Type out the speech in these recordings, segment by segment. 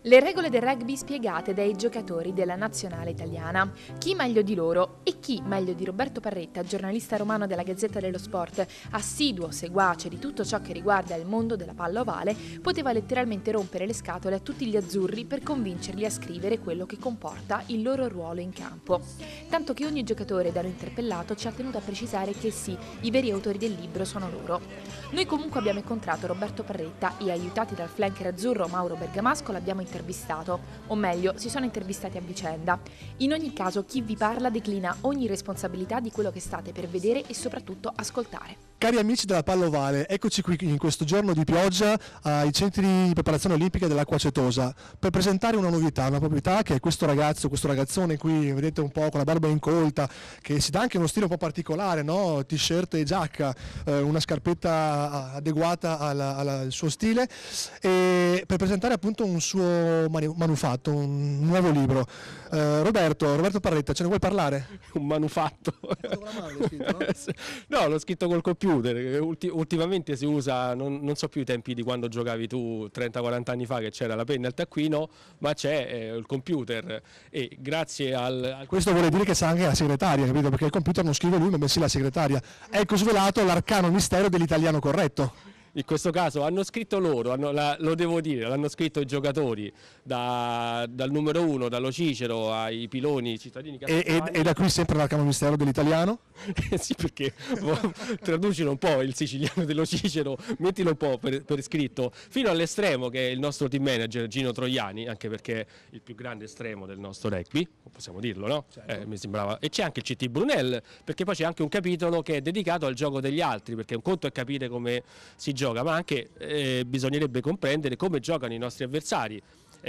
Le regole del rugby spiegate dai giocatori della nazionale italiana. Chi meglio di loro e chi meglio di Roberto Parretta, giornalista romano della Gazzetta dello Sport, assiduo seguace di tutto ciò che riguarda il mondo della palla ovale, poteva letteralmente rompere le scatole a tutti gli azzurri per convincerli a scrivere quello che comporta il loro ruolo in campo. Tanto che ogni giocatore da noi interpellato ci ha tenuto a precisare che sì, i veri autori del libro sono loro. Noi comunque abbiamo incontrato Roberto Parretta e, aiutati dal flanker azzurro Mauro Bergamasco, l'abbiamo intervistato, o meglio, si sono intervistati a vicenda. In ogni caso, chi vi parla declina ogni responsabilità di quello che state per vedere e soprattutto ascoltare. Cari amici della palla ovale, eccoci qui in questo giorno di pioggia ai centri di preparazione olimpica dell'Acqua Acetosa per presentare una novità che è questo ragazzone qui, vedete un po' con la barba incolta, che si dà anche uno stile un po' particolare, no? T-shirt e giacca, una scarpetta adeguata al suo stile, e per presentare appunto un suo manufatto, un nuovo libro. Roberto Parretta, ce ne vuoi parlare? Un manufatto. No, l'ho scritto col computer. Ultimamente si usa, non so più i tempi di quando giocavi tu 30-40 anni fa, che c'era la penna e il taccuino, ma c'è il computer, e grazie al... Questo vuole dire che sa anche la segretaria, capito? Perché il computer non scrive lui, ma bensì la segretaria. Ecco svelato l'arcano mistero dell'italiano corretto. In questo caso hanno scritto loro, lo devo dire, l'hanno scritto i giocatori, dal numero 1, dallo Cicero ai piloni cittadini. E da qui sempre l'arcano mistero dell'italiano? Sì, perché traducilo un po' il siciliano dello Cicero, mettilo un po' per iscritto, fino all'estremo che è il nostro team manager Gino Troiani, anche perché è il più grande estremo del nostro rugby, possiamo dirlo, no? Certo. Mi sembrava. E c'è anche il CT Brunel, perché poi c'è anche un capitolo che è dedicato al gioco degli altri, perché un conto è capire come si gioca, ma anche bisognerebbe comprendere come giocano i nostri avversari.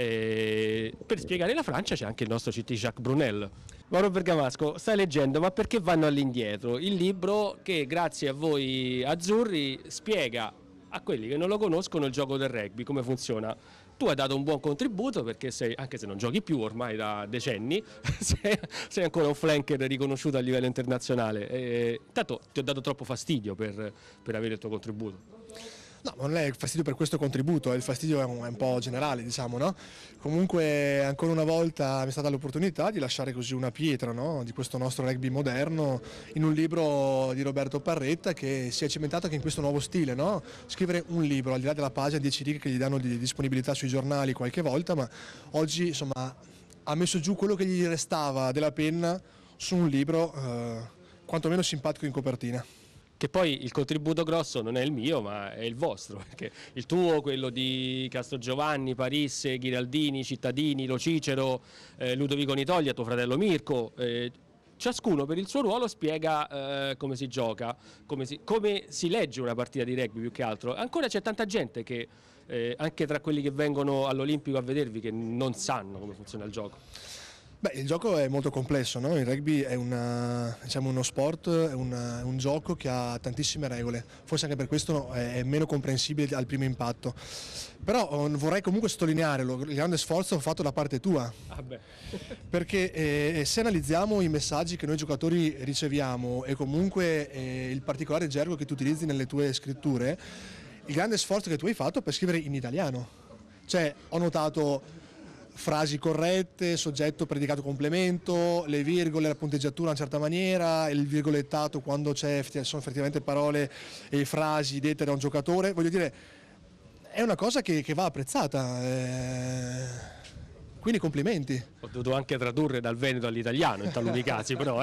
Per spiegare la Francia c'è anche il nostro CT Jacques Brunel. Mauro Bergamasco, stai leggendo Ma perché vanno all'indietro? Il libro che grazie a voi azzurri spiega a quelli che non lo conoscono il gioco del rugby, come funziona. Tu hai dato un buon contributo perché sei, anche se non giochi più ormai da decenni, sei ancora un flanker riconosciuto a livello internazionale. Intanto ti ho dato troppo fastidio per avere il tuo contributo. No, non è il fastidio per questo contributo, il fastidio è un po' generale, diciamo, no? Comunque ancora una volta mi è stata l'opportunità di lasciare così una pietra, no? Di questo nostro rugby moderno in un libro di Roberto Parretta, che si è cimentato anche in questo nuovo stile, no? Scrivere un libro, al di là della pagina 10 righe che gli danno di disponibilità sui giornali qualche volta, ma oggi insomma ha messo giù quello che gli restava della penna su un libro quantomeno simpatico in copertina. Che poi il contributo grosso non è il mio, ma è il vostro, perché il tuo, quello di Castrogiovanni, Parisse, Ghiraldini, Cittadini, Lo Cicero, Ludovico Nitoglia, tuo fratello Mirko, ciascuno per il suo ruolo spiega come si gioca, come si legge una partita di rugby più che altro. Ancora c'è tanta gente che, anche tra quelli che vengono all'Olimpico a vedervi, che non sanno come funziona il gioco. Beh, il gioco è molto complesso, no? Il rugby è uno sport, è un gioco che ha tantissime regole, forse anche per questo è meno comprensibile al primo impatto. Però vorrei comunque sottolineare il grande sforzo fatto da parte tua, perché se analizziamo i messaggi che noi giocatori riceviamo e comunque il particolare gergo che tu utilizzi nelle tue scritture, il grande sforzo che tu hai fatto per scrivere in italiano. Cioè, ho notato frasi corrette, soggetto, predicato, complemento, le virgole, la punteggiatura in una certa maniera, il virgolettato quando sono effettivamente parole e frasi dette da un giocatore. Voglio dire, è una cosa che va apprezzata, quindi complimenti. Ho dovuto anche tradurre dal veneto all'italiano in taluni casi, però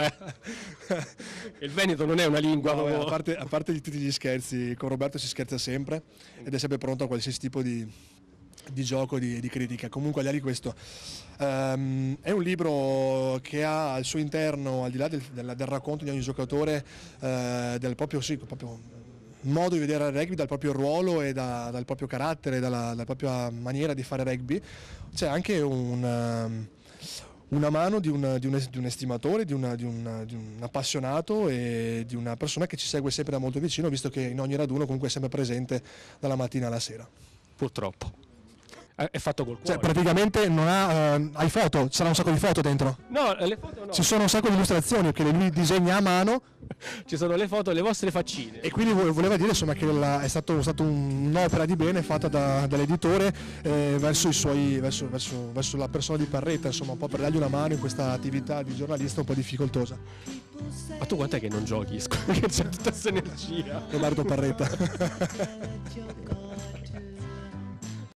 il veneto non è una lingua. No, a parte tutti gli scherzi, con Roberto si scherza sempre ed è sempre pronto a qualsiasi tipo di gioco, di critica. Comunque al di là di questo è un libro che ha al suo interno, al di là del racconto di ogni giocatore, del proprio modo di vedere il rugby, dal proprio ruolo e dal proprio carattere, dalla propria maniera di fare rugby, c'è anche una mano di un estimatore, di un appassionato e di una persona che ci segue sempre da molto vicino, visto che in ogni raduno comunque è sempre presente dalla mattina alla sera. Purtroppo. È fatto col Cioè cuore. praticamente non ha, hai foto, ci sarà un sacco di foto dentro. No, le foto no. Ci sono un sacco di illustrazioni che lui disegna a mano Ci sono le foto, le vostre faccine. e quindi voleva dire insomma che è stato un'opera di bene fatta dall'editore verso verso la persona di Parretta, insomma, un po' per dargli una mano in questa attività di giornalista un po' difficoltosa. Ma tu quant'è che non giochi? Scusa, che c'è tutta questa energia. Roberto Parretta.